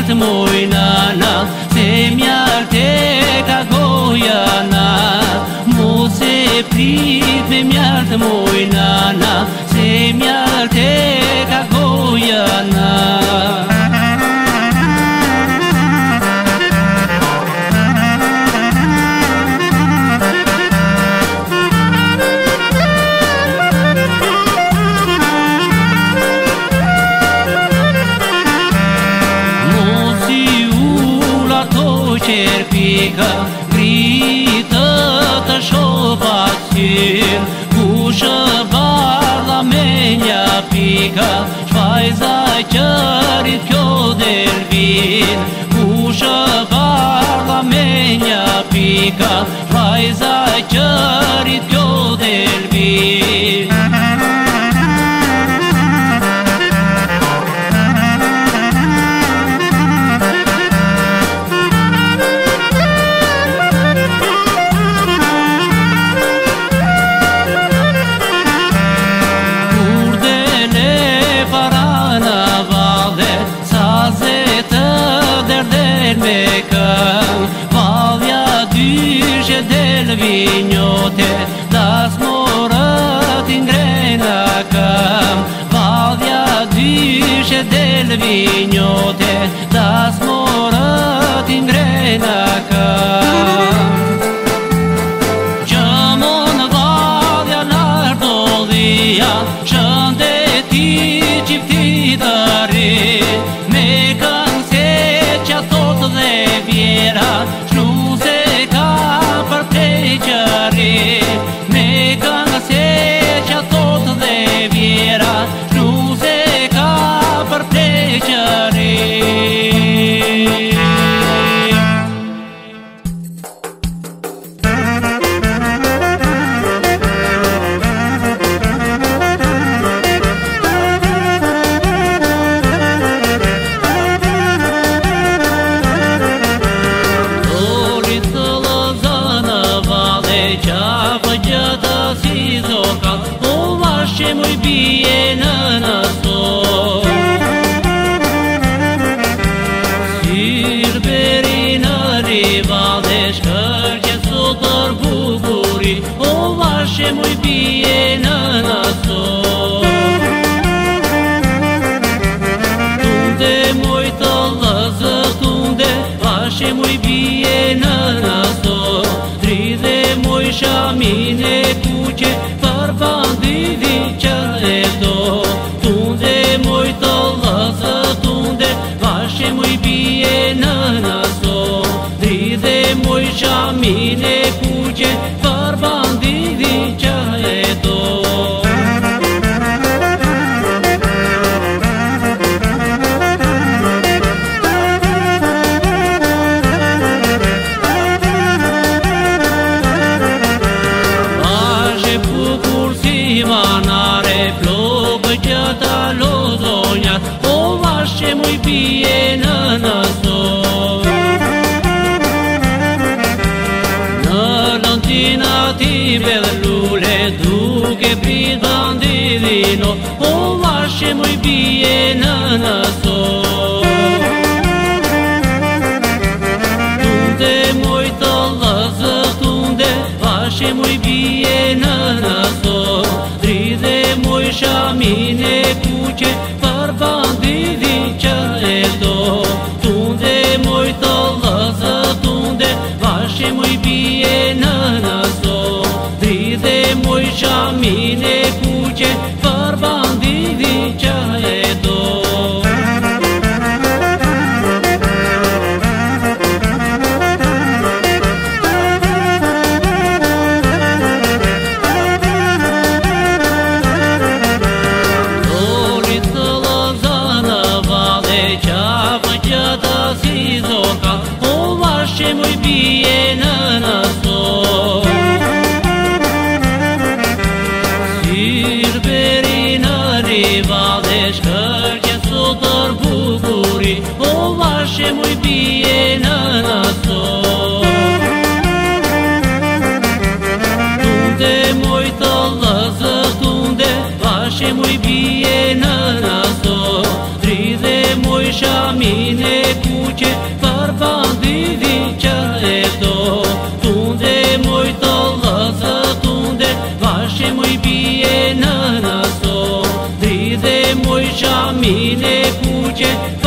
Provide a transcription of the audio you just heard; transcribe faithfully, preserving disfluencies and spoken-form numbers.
mjalt mojnana, se mjalte ka gojana. Mos e prit me mjalt mojnana, se mjalte ka gojana. Cerpica, grită të shopatin, kushë barla menja pika, shfajza qërit kjo delvin. Kushë barla menja pika, shfajza qërit kjo delvin. Me këm, valja dyshe del vinjote, das morët ingrena këm. Valja dyshe del vinjote, das morët ingrena këm. Gjëmon valja lardodhia, shëndeti qifti dari, me këm se qa thot dhe vjera, shnu se ka për pleqari. Me këngë se qa thot dhe vjera, shnu se ka për pleqari. Qafë gjëta si zoka, o vashe muj bije në nëso. Sirberi në riva dhe shkërqe sotër bukuri, o vashe muj bije në nëso. Tunde muj të lëzë, tunde vashe muj bije në nëso. Dridhe muj shamine kuqe, për bandidi që e do. Tunde muj të lëzë, tunde vashe muj bije në nëso. Dridhe muj shamine kuqe, për bandidi që e do. Manare flokë gjëta lozonjat, o vashe muj bije në nëso. Në lëntina ti bedh lule, duke prit bandidino, o vashe muj bije në nëso. Tunde muj të lëzë, tunde vashe muj bije në nëso. Dridhe muj shamine kuqe, për bandidi që e do. Tunde muj të lëzë, tunde vashe muj bije në nëso. Dridhe muj shamine kuqe, për bandidi që e do. Qafë gjëta si zoka, o vashe muj bije në nëso. Sirberi në riva dhe shkërqe sotër bukuri, o vashe muj bije në nëso. Tunde muj të lëzë, tunde vashe muj bije në nëso. Dridhe muj shamine ku ce